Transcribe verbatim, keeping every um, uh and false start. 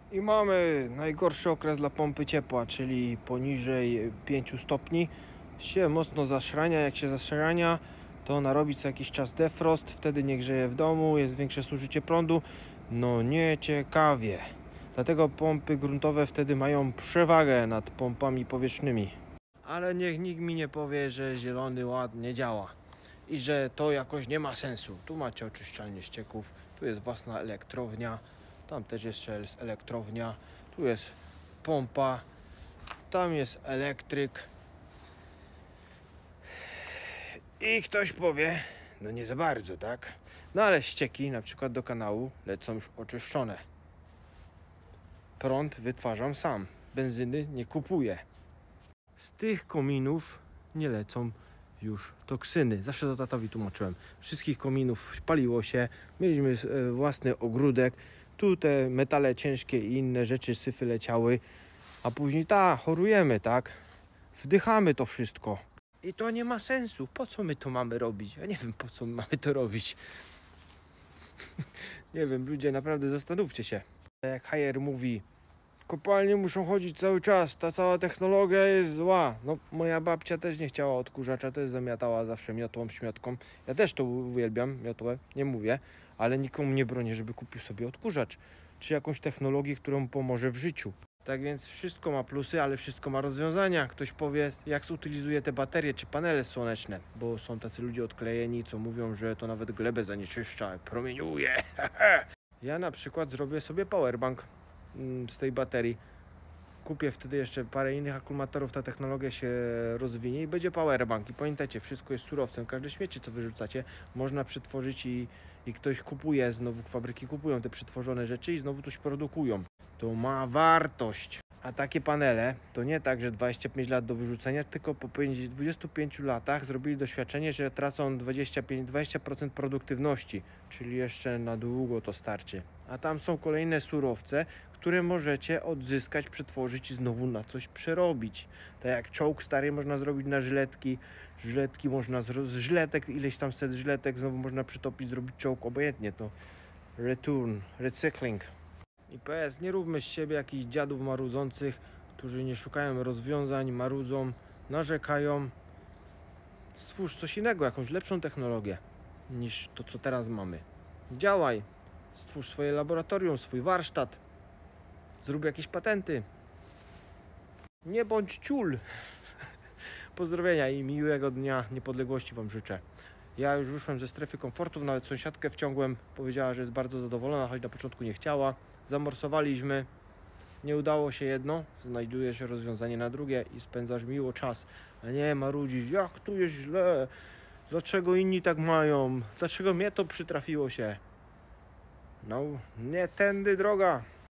I mamy najgorszy okres dla pompy ciepła, czyli poniżej pięciu stopni. Się mocno zaszrania. Jak się zaszrania, to narobi co jakiś czas defrost, wtedy nie grzeje w domu, jest większe zużycie prądu. No nieciekawie. Dlatego pompy gruntowe wtedy mają przewagę nad pompami powietrznymi. Ale niech nikt mi nie powie, że Zielony Ład nie działa i że to jakoś nie ma sensu. Tu macie oczyszczalnię ścieków, tu jest własna elektrownia, tam też jeszcze jest elektrownia, tu jest pompa, tam jest elektryk. I ktoś powie, no nie za bardzo, tak? No ale ścieki na przykład do kanału lecą już oczyszczone. Prąd wytwarzam sam, benzyny nie kupuję. Z tych kominów nie lecą już toksyny. Zawsze to tatowi tłumaczyłem. Wszystkich kominów paliło się, mieliśmy własny ogródek, tu te metale ciężkie i inne rzeczy, syfy leciały, a później ta, chorujemy, tak? Wdychamy to wszystko. I to nie ma sensu. Po co my to mamy robić? Ja nie wiem, po co my mamy to robić. Nie wiem, ludzie, naprawdę zastanówcie się. Jak Hajer mówi, kopalnie muszą chodzić cały czas, ta cała technologia jest zła. No, moja babcia też nie chciała odkurzacza, też zamiatała zawsze miotłą, śmiotką. Ja też to uwielbiam, miotłę, nie mówię, ale nikomu nie bronię, żeby kupił sobie odkurzacz, czy jakąś technologię, która mu pomoże w życiu. Tak więc wszystko ma plusy, ale wszystko ma rozwiązania. Ktoś powie, jak zutylizuje te baterie czy panele słoneczne, bo są tacy ludzie odklejeni, co mówią, że to nawet glebę zanieczyszcza, promieniuje. Ja na przykład zrobię sobie powerbank z tej baterii. Kupię wtedy jeszcze parę innych akumulatorów, ta technologia się rozwinie i będzie powerbank. I pamiętajcie, wszystko jest surowcem. Każde śmieci, co wyrzucacie, można przetworzyć i, i ktoś kupuje, znowu fabryki kupują te przetworzone rzeczy i znowu coś produkują. To ma wartość. A takie panele to nie tak, że dwadzieścia pięć lat do wyrzucenia, tylko po dwudziestu pięciu latach zrobili doświadczenie, że tracą dwadzieścia pięć do dwudziestu procent produktywności, czyli jeszcze na długo to starczy. A tam są kolejne surowce, które możecie odzyskać, przetworzyć i znowu na coś przerobić. Tak jak czołg stary można zrobić na żyletki, żyletki można z żyletek, ileś tam set żyletek znowu można przytopić, zrobić czołg, obojętnie to return, recykling. I P S, nie róbmy z siebie jakichś dziadów marudzących, którzy nie szukają rozwiązań, marudzą, narzekają. Stwórz coś innego, jakąś lepszą technologię niż to, co teraz mamy. Działaj, stwórz swoje laboratorium, swój warsztat, zrób jakieś patenty. Nie bądź ciul. Pozdrowienia i miłego Dnia Niepodległości Wam życzę. Ja już wyszłem ze strefy komfortu, nawet sąsiadkę wciągłem, powiedziała, że jest bardzo zadowolona, choć na początku nie chciała. Zamorsowaliśmy, nie udało się jedno, znajdujesz rozwiązanie na drugie i spędzasz miło czas. A nie marudzisz, jak tu jest źle, dlaczego inni tak mają, dlaczego mnie to przytrafiło się. No, nie tędy droga.